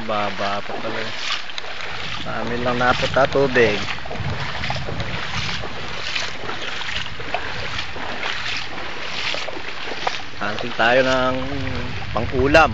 Baba pa pala. Sa amin lang napunta tubig. Hunting tayo ng pang-ulam.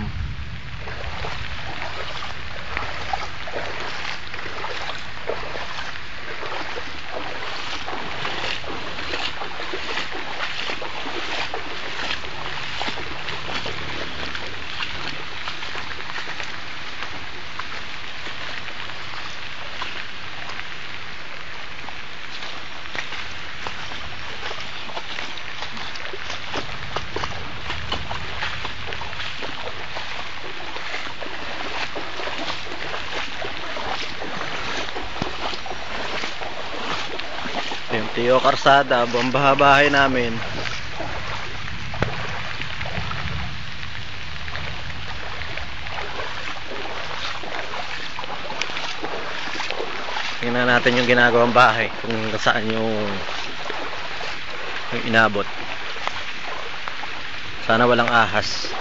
Yung Tio Karsada, buong bahay namin. Tingnan natin yung ginagawang bahay, kung saan yung inabot. Sana walang ahas.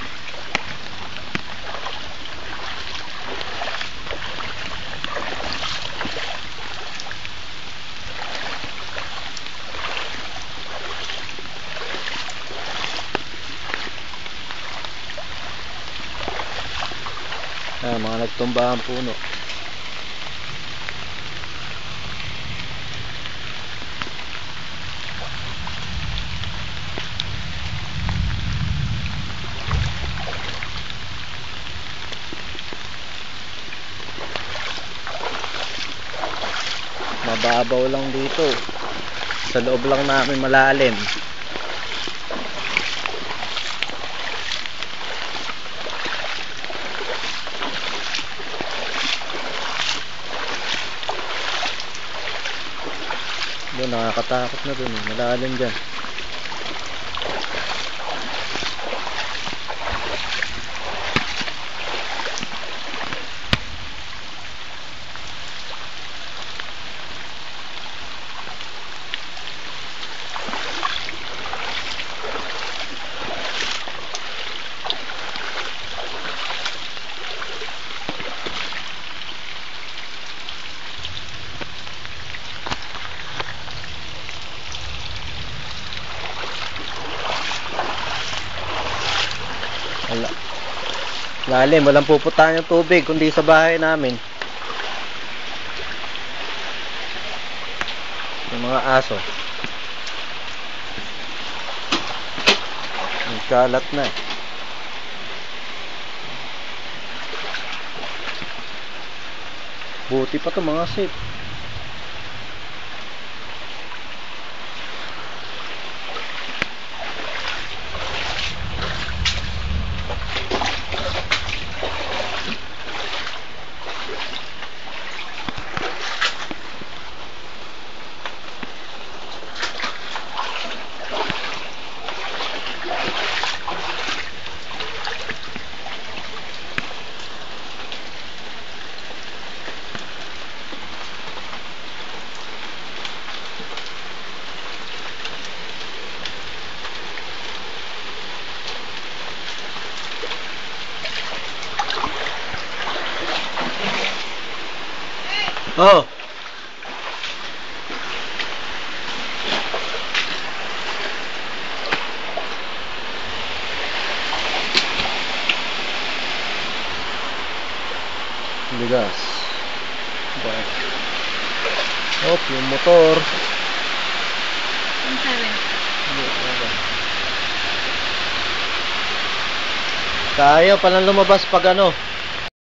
Mga nagtumbahang puno. Mababaw lang dito. Sa loob lang namin malalim. Doon, nakakatakot na doon. Malalim dyan. Lalim, walang pupuntahan yung tubig kundi sa bahay namin. Yung mga aso nagkalat na. Buti pa to mga safe. Oh. Bigas. Oh, yung motor. Kaya palang lumabas pag ano.